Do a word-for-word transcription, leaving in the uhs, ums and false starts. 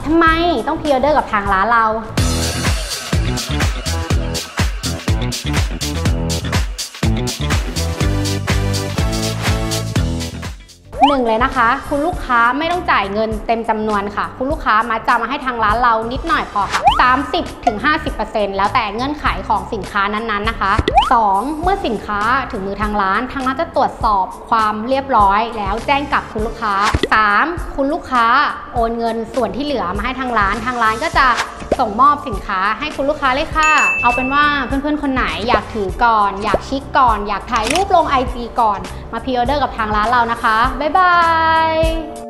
ทำไมต้องพรีออเดอร์กับทางร้านเราหนึ่งเลยนะคะคุณลูกค้าไม่ต้องจ่ายเงินเต็มจำนวนค่ะคุณลูกค้ามาจำมาให้ทางร้านเรานิดหน่อยพอค่ะ สามสิบถึงห้าสิบเปอร์เซ็นต์ แล้วแต่เงื่อนไขของสินค้านั้นๆนะคะสองเมื่อสินค้าถึงมือทางร้านทางร้านจะตรวจสอบความเรียบร้อยแล้วแจ้งกับคุณลูกค้าสามคุณลูกค้าโอนเงินส่วนที่เหลือมาให้ทางร้านทางร้านก็จะส่งมอบสินค้าให้คุณลูกค้าเลยค่ะเอาเป็นว่าเพื่อนๆคนไหนอยากถือก่อนอยากชิคก่อนอยากถ่ายรูปลง ไอ จี ก่อนมาพรีออเดอร์กับทางร้านเรานะคะบ๊ายบาย